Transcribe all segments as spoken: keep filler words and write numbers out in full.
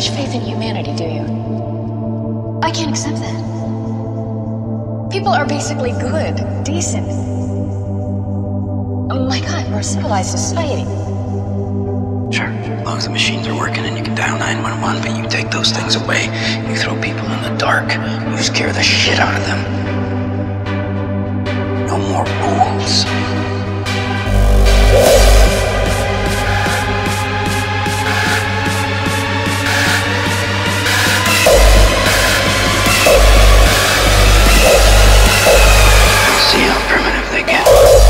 much faith in humanity, do you? I can't accept that. People are basically good, decent. Oh my God, we're a civilized society. Sure, as long as the machines are working and you can dial nine one one, but you take those things away, you throw people in the dark, you scare the shit out of them. No more rules. See how primitive they get.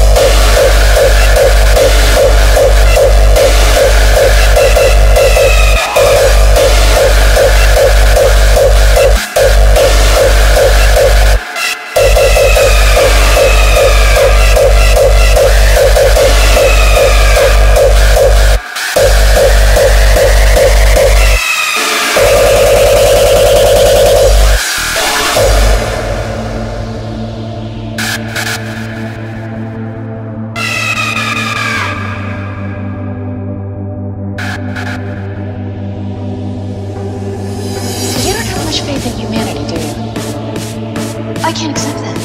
Faith in humanity, do you? I can't accept that.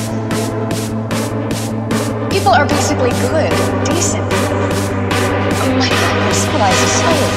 People are basically good, decent. Oh my God, we're a civilized society.